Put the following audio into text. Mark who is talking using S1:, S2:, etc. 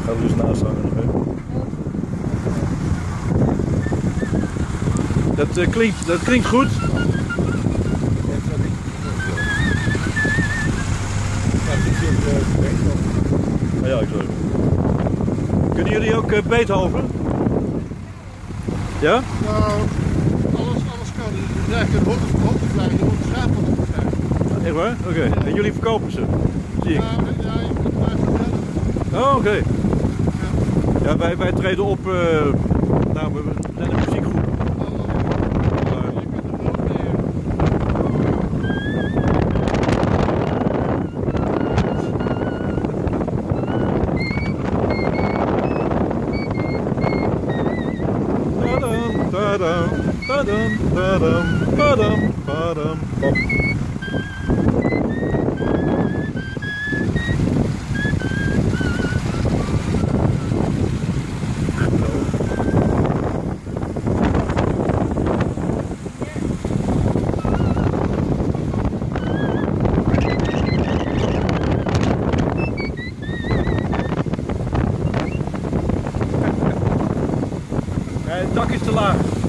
S1: Ga er dus naast hangen nog, hè. Dat klinkt goed. Ah, ja, ik zo. Kunnen jullie ook Beethoven? Ja?
S2: Nou, alles kan. Je krijgt een hoogtevlaag, je moet schapen op de vijf.
S1: Echt waar? Oké. En jullie verkopen ze? Zie ik.
S2: Ja, je moet het maar vertellen.
S1: Oh, oké. Ja, wij treden op, nou, we zijn een muziekgroep. Tadam, tadam, tadam, tadam, tadam, pop. Het dak is te laag.